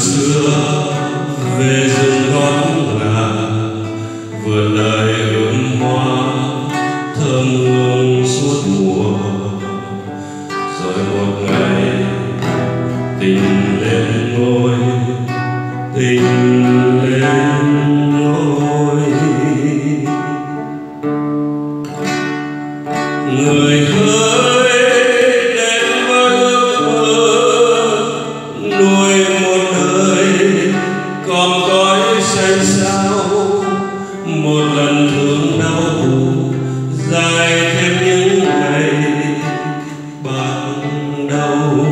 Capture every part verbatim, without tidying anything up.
xưa về rừng gót ngà, vườn đời ươm hoa thơm hương suốt mùa. Rồi một ngày tình lên ngôi, tình lên ngôi. Người hỡi đến với ước mơ, nuôi một đời còn cõi xanh xao. Một lần thương đau dài thêm những ngày ban đầu.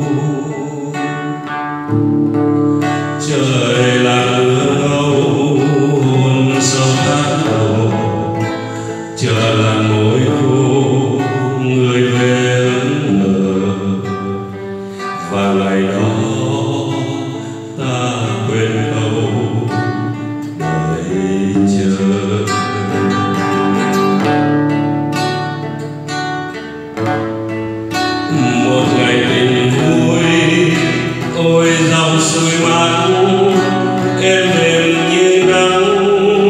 Trời là mưa ngâu hôn sâu tháng đầu, chờ là môi khô người về ấm nở. Và ngày đó ta quên câu đợi chờ. Một ngày tình vui ôi dòng suối mát êm đềm như nắng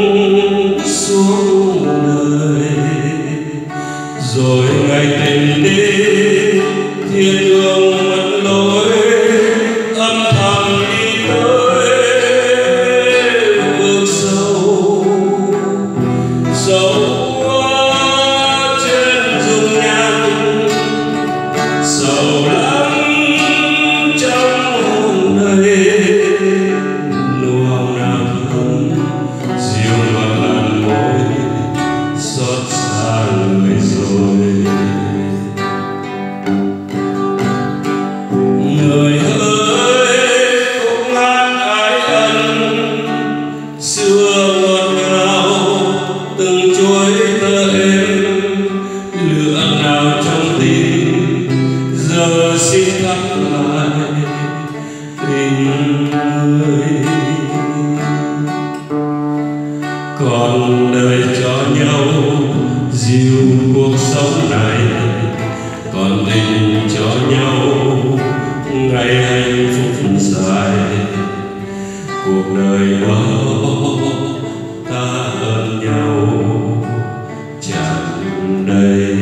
xuống đời. Rồi ngày tình đi thiên đường mất lối, âm thầm đi tới vực sâu. Sâu trên dung nhan sầu lắm trong hôm nay. Nụ hồng nào thơm dịu ngọt làn môi, xót xa người rồi. Người ơi khúc hát ái ân xưa ngọt ngào, từng chuỗi tơ êm lửa nào trong tim. Giờ xin thắp lại tình người, còn đời cho nhau dìu cuộc sống này, còn tình cho nhau ngày hạnh phúc dài. Cuộc đời đó ta ơn nhau tràn đầy.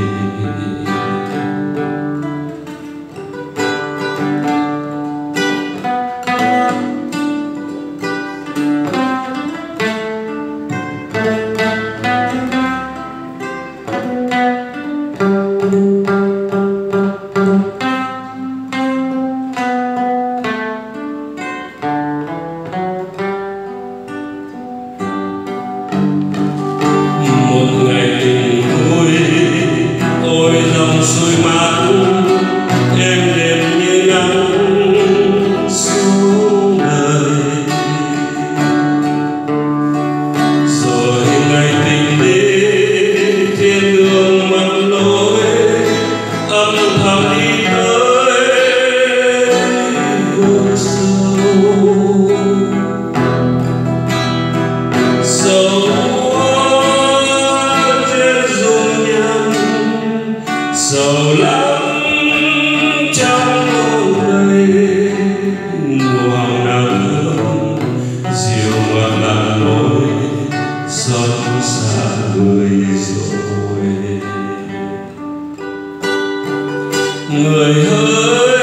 Một ngày tình vui ôi dòng suối mát êm đềm như nắng xuống đời. Rồi ngày tình đi thiên đường mất lối, âm thầm đi tới vực sâu. Sâu sầu lắm trong hôm nay. Nụ hồng nào thơm dịu ngọt làn môi, xót xa người rồi. Người ơi